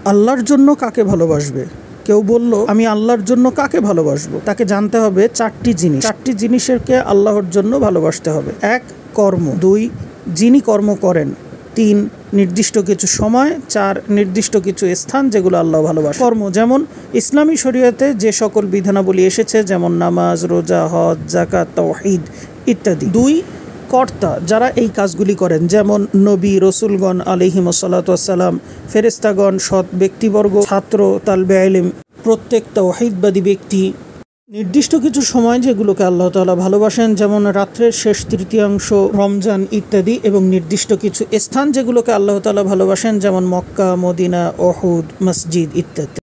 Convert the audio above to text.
আল্লাহর জন্য কাকে ভালোবাসবে? কেউ বলল আমি আল্লাহর জন্য কাকে ভালোবাসবো? তাকে জানতে হবে চারটি জিনিসকে আল্লাহর জন্য ভালোবাসতে হবে। 1. কর্ম। 2. যিনি কর্ম করেন। 3. নির্দিষ্ট কিছু সময়। 4. নির্দিষ্ট কিছু স্থান যেগুলো আল্লাহ ভালোবাসেন। কর্ম যেমন ইসলামী শরীয়তে যে সকল বিধানাবলী এসেছে, যেমন নামাজ, রোজা, হজ, যাকাত, তাওহীদ ইত্যাদি। 2. কর্তা, যারা এই কাজগুলি করেন, যেমন নবী, রসুলগণ আলাইহিমুস সালাতু ওয়াস সালাম, ফেরেশতাগণ, সৎ ব্যক্তিবর্গ, ছাত্র, তালবে ইলম, প্রত্যেক তাওহীদবাদী ব্যক্তি। নির্দিষ্ট কিছু সময় যেগুলোকে আল্লাহ তাআলা ভালোবাসেন, যেমন রাত্রের শেষ তৃতীয়াংশ, রমজান ইত্যাদি। এবং নির্দিষ্ট কিছু স্থান যেগুলোকে আল্লাহ তাআলা ভালোবাসেন, যেমন মক্কা, মদিনা, উহুদ, মসজিদ ইত্যাদি।